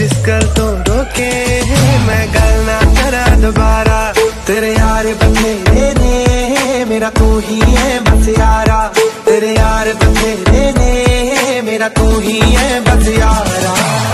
कोशिश कर तो रोके, मैं गल ना करा दोबारा। तेरे यार बंदे ने मेरा तू ही है बस यारा, तेरे यार बंदे ने मेरा तू ही है बस यारा।